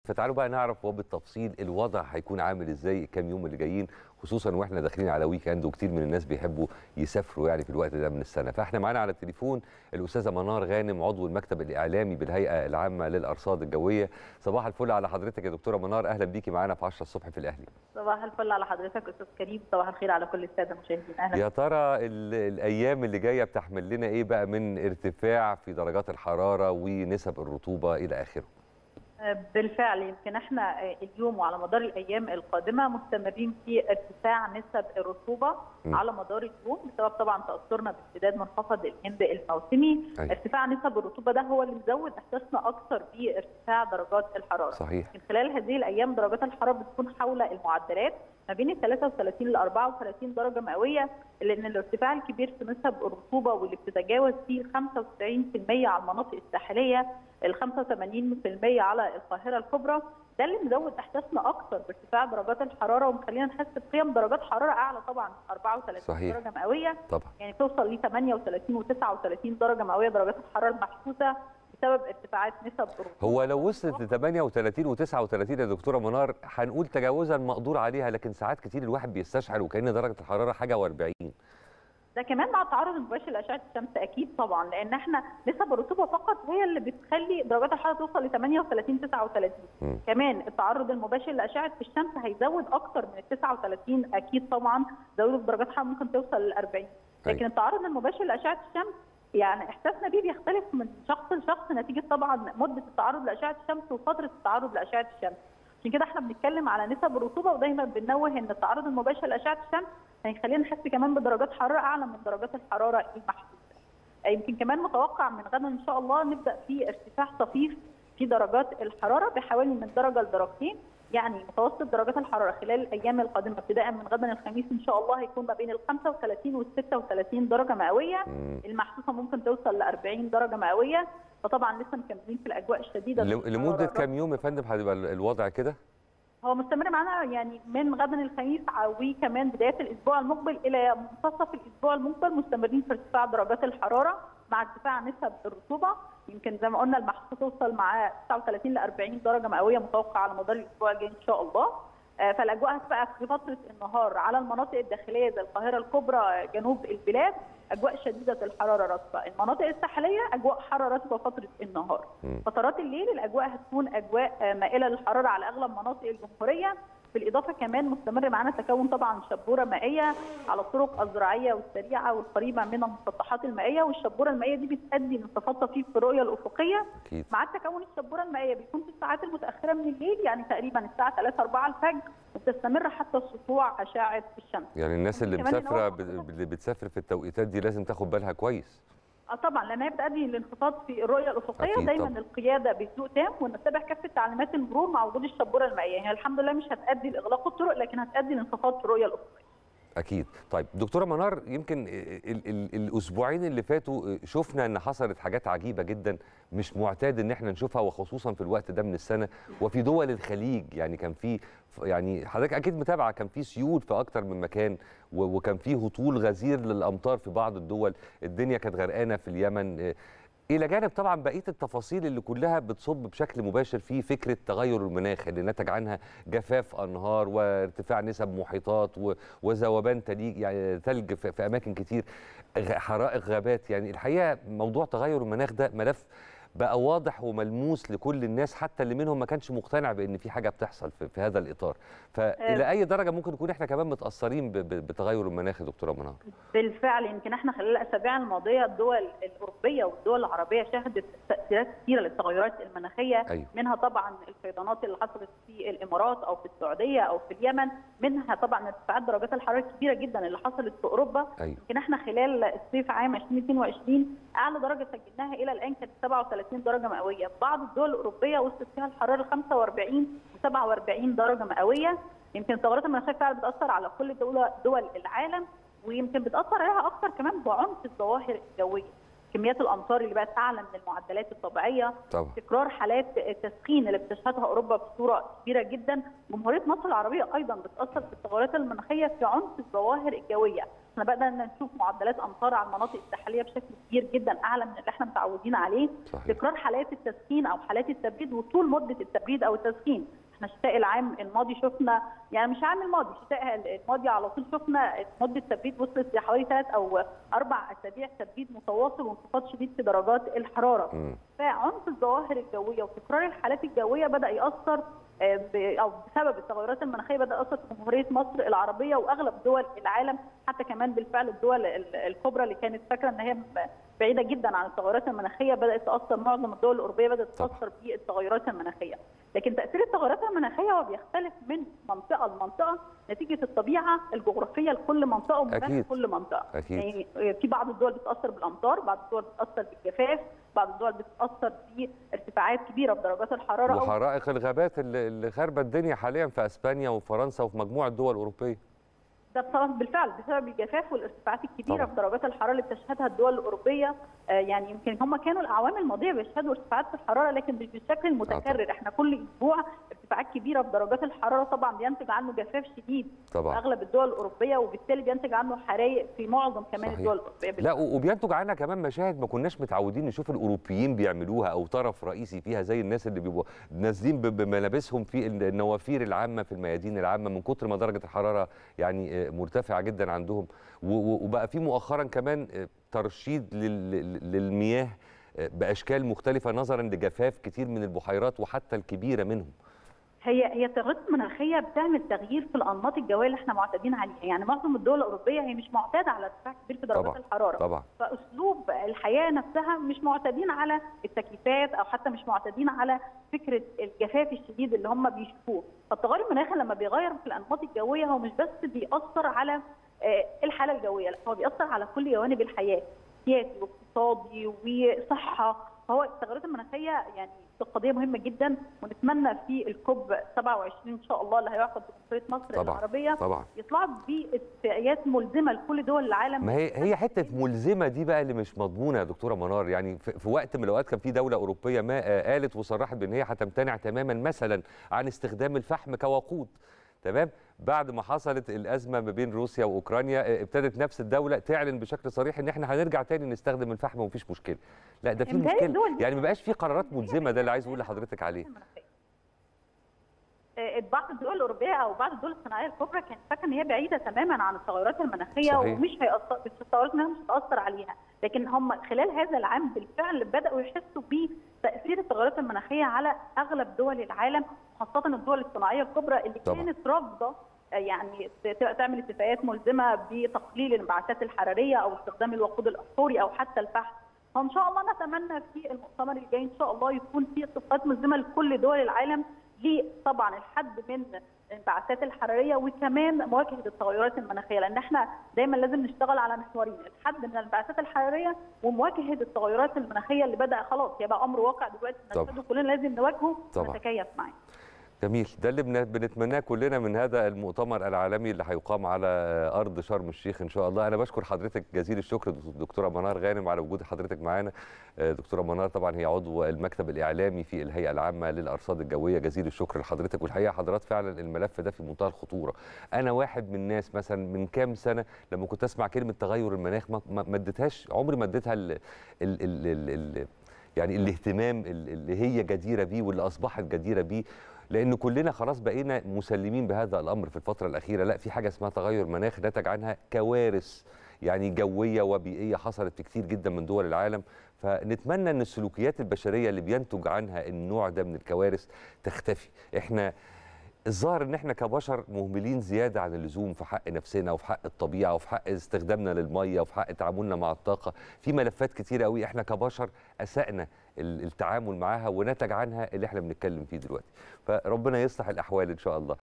فتعالوا بقى نعرف وبالتفصيل الوضع هيكون عامل ازاي الكام يوم اللي جايين، خصوصا واحنا داخلين على ويك اند وكتير من الناس بيحبوا يسافروا يعني في الوقت ده من السنه. فاحنا معانا على التليفون الاستاذه منار غانم، عضو المكتب الاعلامي بالهيئه العامه للارصاد الجويه. صباح الفل على حضرتك يا دكتوره منار، اهلا بيكي معانا في 10 الصبح في الاهلي. صباح الفل على حضرتك استاذ كريم، صباح الخير على كل الساده المشاهدين. اهلا. يا ترى الايام اللي جايه بتحمل لنا ايه بقى من ارتفاع في درجات الحراره ونسب الرطوبه الى اخره؟ بالفعل يمكن احنا اليوم وعلى مدار الايام القادمه مستمرين في ارتفاع نسب الرطوبه على مدار اليوم، بسبب طبعا تاثرنا بامتداد منخفض الهند الموسمي. ارتفاع نسب الرطوبه ده هو اللي مزود احساسنا اكثر بارتفاع درجات الحراره. صحيح. من خلال هذه الايام درجات الحراره بتكون حول المعدلات ما بين ال 33 ل 34 درجه مئويه، لان الارتفاع الكبير في نسب الرطوبه واللي بتتجاوز فيه 95% على المناطق الساحليه، ال 85% على القاهره الكبرى، ده اللي مزود احساسنا اكثر بارتفاع درجات الحراره ومخلينا نحس بقيم درجات حراره اعلى طبعا، 34 صحيح. درجه مئويه طبعا. يعني توصل ل 38 و39 درجه مئويه درجات الحراره المحسوسه بسبب ارتفاعات نسب الرطوبه. هو لو وصلت ل 38 و39 يا دكتوره منار هنقول تجاوزا مقدور عليها، لكن ساعات كتير الواحد بيستشعر وكأن درجه الحراره حاجه و40. ده كمان مع التعرض المباشر لاشعه الشمس اكيد طبعا، لان احنا نسب الرطوبه فقط هي اللي بتخلي درجات الحراره توصل ل 38 39. كمان التعرض المباشر لاشعه الشمس هيزود اكثر من ال 39 اكيد طبعا، زودوا درجات الحراره ممكن توصل لل 40. لكن التعرض المباشر لاشعه الشمس يعني احساسنا بيه بيختلف من شخص لشخص نتيجه طبعا مده التعرض لاشعه الشمس وفتره التعرض لاشعه الشمس. عشان كده احنا بنتكلم على نسب الرطوبه، ودايما بننوه ان التعرض المباشر لاشعه الشمس هيخلينا نحس كمان بدرجات حراره اعلى من درجات الحراره المحسوسه. يمكن كمان متوقع من غدا ان شاء الله نبدا في ارتفاع طفيف في درجات الحراره بحوالي من درجه لدرجتين، يعني متوسط درجات الحراره خلال الايام القادمه ابتداء من غدا الخميس ان شاء الله هيكون ما بين ال 35 وال 36 درجه مئويه، المحسوسه ممكن توصل ل 40 درجه مئويه، فطبعا لسه مكملين في الاجواء الشديده. لمده كام يوم يا فندم هتبقى الوضع كده؟ هو مستمر معانا يعني من غدا الخميس وكمان بدايه الاسبوع المقبل الى منتصف الاسبوع المقبل مستمرين في ارتفاع درجات الحراره مع ارتفاع نسب الرطوبه. يمكن زي ما قلنا المحسوسه توصل مع 39 ل 40 درجه مئويه متوقعه على مدار الاسبوع الجاي ان شاء الله. فالاجواء هتبقى في فتره النهار على المناطق الداخليه زي القاهره الكبرى جنوب البلاد اجواء شديده الحراره رطبه، المناطق الساحليه اجواء حاره رطبه فتره النهار. فترات الليل الاجواء هتكون اجواء مائله للحراره على اغلب مناطق الجمهوريه، بالاضافه كمان مستمر معانا تكون طبعا شبوره مائيه على الطرق الزراعيه والسريعه والقريبه من المسطحات المائيه، والشبوره المائيه دي بتؤدي لانخفاض طفيف في الرؤيه الافقيه. أكيد. مع تكون الشبوره المائيه بيكون في الساعات المتاخره من الليل، يعني تقريبا الساعه 3 4 الفجر، وبتستمر حتى سطوع اشعه الشمس. يعني الناس اللي مسافره بتسافر في التوقيتات دي لازم تاخد بالها كويس. طبعا لانها بتؤدي لانخفاض في الرؤيه الافقيه، دايما طبعا. القياده بهدوء تام ونتبع كافه تعليمات المرور مع وجود الشبوره المائيه، يعني الحمد لله مش هتؤدي لاغلاق الطرق لكن هتؤدي لانخفاض في الرؤيه الافقيه. اكيد. طيب دكتوره منار، يمكن الاسبوعين اللي فاتوا شفنا ان حصلت حاجات عجيبه جدا مش معتاد ان احنا نشوفها، وخصوصا في الوقت ده من السنه وفي دول الخليج. يعني كان في، يعني حضرتك اكيد متابعه، كان في سيول في اكتر من مكان، وكان في هطول غزير للامطار في بعض الدول، الدنيا كانت غرقانه في اليمن، إلى جانب طبعا بقية التفاصيل اللي كلها بتصب بشكل مباشر في فكرة تغير المناخ اللي نتج عنها جفاف أنهار وارتفاع نسب محيطات وذوبان ثلج في أماكن كتير، حرائق غابات. يعني الحقيقة موضوع تغير المناخ ده ملف بقى واضح وملموس لكل الناس، حتى اللي منهم ما كانش مقتنع بان في حاجه بتحصل في هذا الاطار. فالى اي درجه ممكن نكون احنا كمان متاثرين بتغير المناخ يا دكتوره منار؟ بالفعل يمكن احنا خلال الاسابيع الماضيه الدول الاوروبيه والدول العربيه شهدت تاثيرات كثيره للتغيرات المناخيه. أيوة. منها طبعا الفيضانات اللي حصلت في الامارات او في السعوديه او في اليمن، منها طبعا ارتفاعات درجات الحراره الكبيره جدا اللي حصلت في اوروبا. أيوة. يمكن انا خلال الصيف عام 2022 اعلى درجه سجلناها الى الان كانت 37 درجه مئويه، بعض الدول الاوروبيه وصلت فيها الحراره 45 و47 درجه مئويه. يمكن التغيرات المناخيه فعلا بتاثر على كل دول العالم، ويمكن بتاثر عليها اكثر كمان بعنف الظواهر الجويه. كميات الامطار اللي بقت اعلى من المعدلات الطبيعيه، طبعا تكرار حالات التسخين اللي بتشهدها اوروبا بصوره كبيره جدا. جمهوريه مصر العربيه ايضا بتاثر في التغيرات المناخيه في عنف الظواهر الجويه. احنا بدانا نشوف معدلات امطار على المناطق الساحليه بشكل كبير جدا اعلى من اللي احنا متعودين عليه. صحيح. تكرار حالات التسخين او حالات التبريد وطول مده التبريد او التسخين. احنا الشتاء العام الماضي شفنا، يعني مش العام الماضي، الشتاء الماضي على طول شفنا مده تبريد وصلت لحوالي 3 أو 4 أسابيع تبريد متواصل وانخفاض شديد في درجات الحراره. فعنف الظواهر الجويه وتكرار الحالات الجويه بدا ياثر او بسبب التغيرات المناخيه بدا ياثر في جمهوريه مصر العربيه واغلب دول العالم، حتى كمان بالفعل الدول الكبرى اللي كانت فاكره ان هي بعيده جدا عن التغيرات المناخيه بدات تاثر. معظم الدول الاوروبيه بدات تاثر بالتغيرات المناخيه. لكن تاثير التغيرات المناخيه هو بيختلف من منطقه لمنطقه نتيجه الطبيعه الجغرافيه لكل منطقه ومناخ كل منطقه. أكيد. يعني في بعض الدول بتاثر بالامطار، بعض الدول بتاثر بالجفاف، بعض الدول بتاثر بارتفاعات كبيره في درجات الحراره وحرائق الغابات اللي خاربه الدنيا حاليا في اسبانيا وفرنسا وفي مجموعه دول اوروبيه. ده بالفعل بسبب الجفاف والارتفاعات الكبيره طبعا. في درجات الحراره اللي بتشهدها الدول الاوروبيه. يعني يمكن هم كانوا الاعوام الماضيه بيشهدوا ارتفاعات في الحراره لكن مش بالشكل المتكرر. احنا كل اسبوع ارتفاعات كبيره في درجات الحراره طبعا بينتج عنه جفاف شديد طبعا في اغلب الدول الاوروبيه وبالتالي بينتج عنه حرائق في معظم كمان صحيح. الدول الاوروبيه. لا وبينتج عنها كمان مشاهد ما كناش متعودين نشوف الاوروبيين بيعملوها او طرف رئيسي فيها، زي الناس اللي بيبقوا نازلين بملابسهم في النوافير العامه في الميادين العامه من كتر ما درجه الحراره يعني مرتفعه جدا عندهم. وبقى في مؤخرا كمان ترشيد للمياه باشكال مختلفه نظرا لجفاف كتير من البحيرات وحتى الكبيره منهم. هي التغيرات المناخيه بتعمل تغيير في الانماط الجويه اللي احنا معتادين عليها. يعني معظم الدول الاوروبيه هي مش معتاده على ارتفاع كبير في درجات طبعا. الحراره طبعا. فاسلوب الحياه نفسها مش معتادين على التكييفات او حتى مش معتادين على فكره الجفاف الشديد اللي هم بيشوفوه. فالتغير المناخي لما بيغير في الانماط الجويه هو مش بس بيأثر على الحاله الجويه، لا هو بيأثر على كل جوانب الحياه، سياسي واقتصادي وصحه. فهو التغيرات المناخيه يعني قضيه مهمه جدا ونتمنى في الكوب 27 ان شاء الله اللي هيعقد في جمهوريه مصر العربيه طبعا يطلعوا باتفاقيات ملزمه لكل دول العالم. ما هي حته ملزمه دي بقى اللي مش مضمونه يا دكتوره منار. يعني في وقت من الاوقات كان في دوله اوروبيه ما قالت وصرحت بان هي هتمتنع تماما مثلا عن استخدام الفحم كوقود، تمام؟ بعد ما حصلت الازمه ما بين روسيا واوكرانيا ابتدت نفس الدوله تعلن بشكل صريح ان احنا هنرجع تاني نستخدم الفحم ومفيش مشكله. لا ده في مشكله، يعني ما بقاش في قرارات ملزمه، ده اللي عايز اقول لحضرتك عليه. بعض الدول الاوروبيه او بعض الدول الصناعيه الكبرى كانت فاكره ان هي بعيده تماما عن التغيرات المناخيه. صحيح. ومش هيأثر، التغيرات المناخيه مش هتأثر عليها، لكن هم خلال هذا العام بالفعل بداوا يحسوا بتأثير التغيرات المناخيه على اغلب دول العالم، خاصه الدول الصناعيه الكبرى اللي طبعا. كانت رافضه يعني تعمل اتفاقيات ملزمه بتقليل الانبعاثات الحراريه او استخدام الوقود الاحفوري او حتى الفحم. فان شاء الله نتمنى في المؤتمر الجاي ان شاء الله يكون في اتفاقات ملزمه لكل دول العالم طبعا الحد من الانبعاثات الحراريه وكمان مواجهه التغيرات المناخيه، لان احنا دايما لازم نشتغل على محورين، الحد من الانبعاثات الحراريه ومواجهه التغيرات المناخيه اللي بدا خلاص يبقى امر واقع دلوقتي نشهده كلنا لازم نواجهه ونتكيف معاه. جميل، ده اللي بنتمناه كلنا من هذا المؤتمر العالمي اللي هيقام على ارض شرم الشيخ ان شاء الله. انا بشكر حضرتك جزيل الشكر دكتوره منار غانم على وجود حضرتك معانا. دكتوره منار طبعا هي عضو المكتب الاعلامي في الهيئه العامه للارصاد الجويه، جزيل الشكر لحضرتك. والحقيقه حضرات فعلا الملف ده في منتهى الخطوره. انا واحد من الناس مثلا من كام سنه لما كنت اسمع كلمه تغير المناخ ما اديتهاش، عمري ما اديتها يعني الاهتمام اللي هي جديره بيه واللي اصبحت جديره بيه، لأن كلنا خلاص بقينا مسلمين بهذا الأمر في الفترة الأخيرة. لا، في حاجة اسمها تغير مناخ نتج عنها كوارث يعني جوية وبيئية حصلت في كتير جدا من دول العالم. فنتمنى أن السلوكيات البشرية اللي بينتج عنها النوع ده من الكوارث تختفي. احنا الظاهر ان احنا كبشر مهملين زياده عن اللزوم في حق نفسنا وفي حق الطبيعه وفي حق استخدامنا للميه وفي حق تعاملنا مع الطاقه. في ملفات كتيره قوي احنا كبشر اسأنا التعامل معاها ونتج عنها اللي احنا بنتكلم فيه دلوقتي. فربنا يصلح الاحوال ان شاء الله.